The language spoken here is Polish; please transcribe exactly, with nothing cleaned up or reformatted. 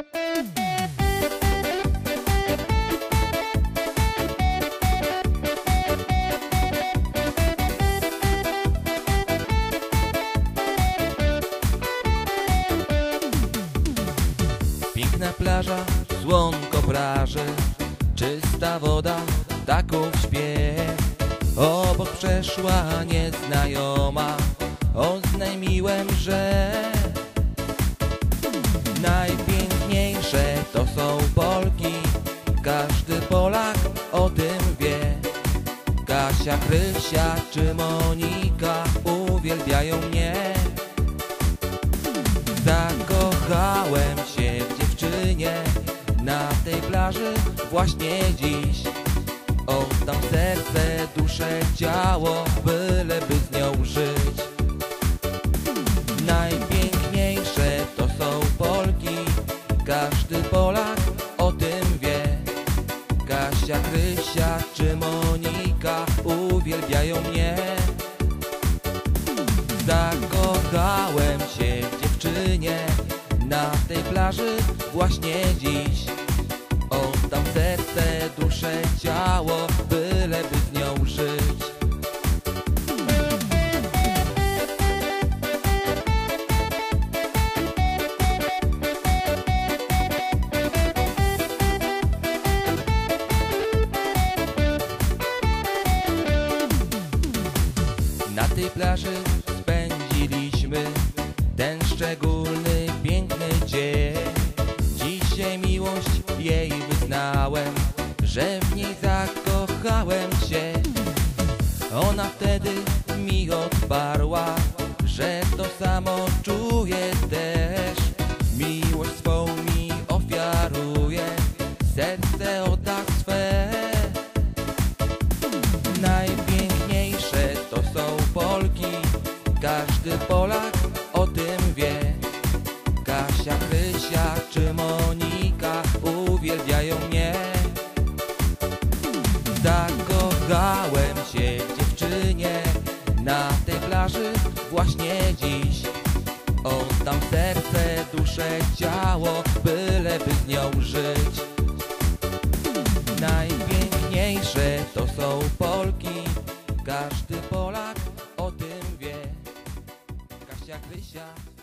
Piękna plaża, słonko praży, czysta woda, ptaków śpiew. Obok przeszła nieznajoma, oznajmiłem, że najpiękniejsze to są Polki. Każdy Polak o tym wie. Kasia, Krysia czy Monika uwielbiają mnie. Zakochałem się w dziewczynie na tej plaży właśnie dziś. Oddam serce, duszę, ciało, byleby z nią żyć. Najpiękniejsze to są Polki, każdy Polak o tym wie. Kasia, Krysia czy Monika uwielbiają mnie. Zakochałem się w dziewczynie na tej plaży właśnie dziś. Oddam serce, duszę, ciało, byleby z nią żyć. Na tej plaży spędziliśmy ten szczególny, piękny dzień. Dzisiaj miłość jej wyznałem, że w niej zakochałem się. Ona wtedy mi odparła, że to samo czuje też. Miłość swą mi ofiaruje, serce odda swe. Najpiękniejsze to są Polki, każdy Polak o tym wie. Kasia, Krysia czy Monika uwielbiają mnie. Zakochałem się w dziewczynie na tej plaży właśnie dziś. Oddam serce, duszę, ciało, byleby z nią żyć. Najpiękniejsze to są Polki, każdy Polak o tym wie. Kasia, Krysia